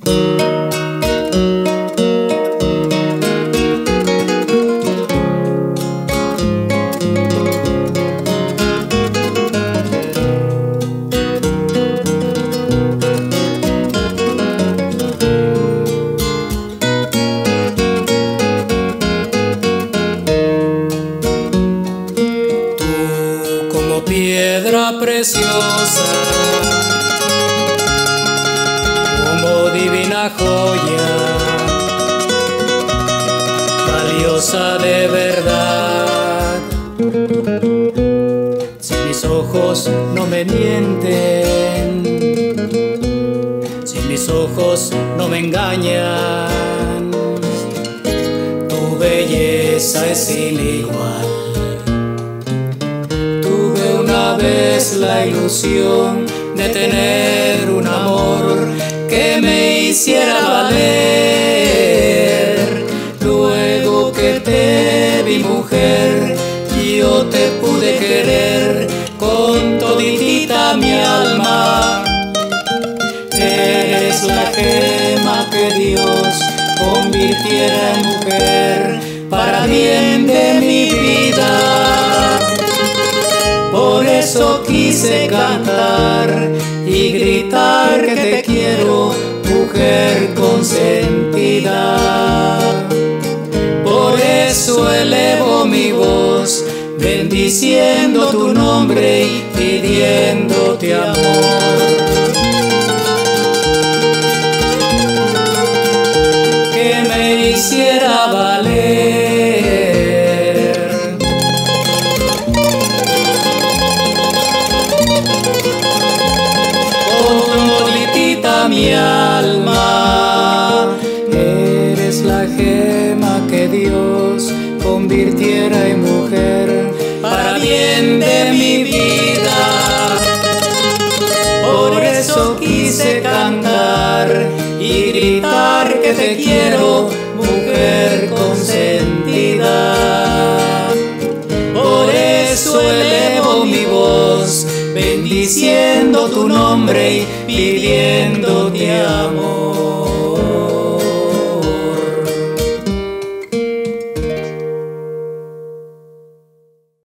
Piedra preciosa, como divina joya, valiosa de verdad. Si mis ojos no me mienten, si mis ojos no me engañan, tu belleza es sin igual. Una vez la ilusión de tener un amor que me hiciera valer. Luego que te vi, mujer, yo te pude querer con toditita mi alma. Eres la gema que Dios convirtiera en mujer para bien de mi vida. Por eso quise cantar y gritar que te quiero, mujer consentida. Por eso elevo mi voz, bendiciendo tu nombre y pidiéndote amor. Que me hiciera valer. Mi alma, eres la gema que Dios convirtiera en mujer para bien de mi vida. Por eso quise cantar y gritar que te quiero, mujer consentida. Por eso elevo mi voz, bendiciendo tu nombre y pidiéndote amor.